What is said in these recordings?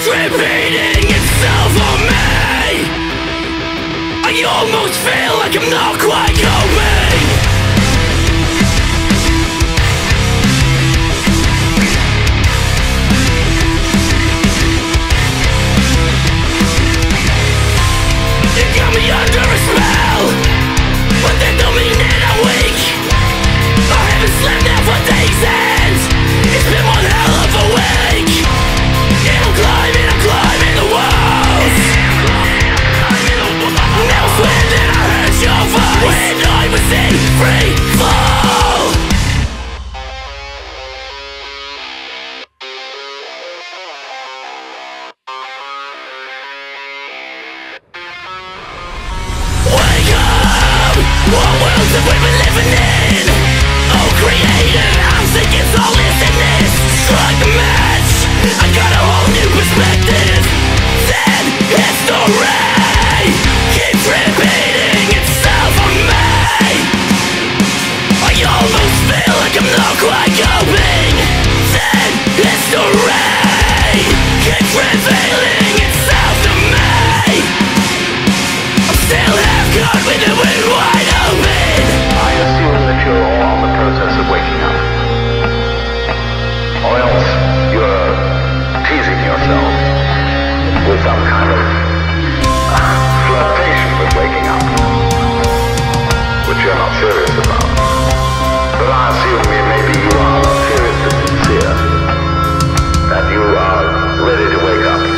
repeating itself on me. I almost feel like I'm not quite coping. You got me under a spell, but that don't mean that I'm weak. I haven't slept now for days and it's been one hell of a week. And I'm climbing the walls. Now I swear that I heard your voice when I was in free fall. Wake up! What worlds have we been living in? Oh Creator, I'm seeking solace in this. Strike a match, I got a whole new perspective. Then history keeps repeating itself on me. I almost feel like I'm not quite coping. Then history keeps revealing itself to me. I'm still half caught with the wind wide open. I assume that you're all on the process of waking up. Or else you're teasing yourself with some kind of flirtation with waking up, which you're not serious about. But I assume maybe you are not serious but sincere, that you are ready to wake up.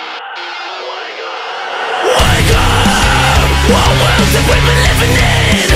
What worlds have we been living in?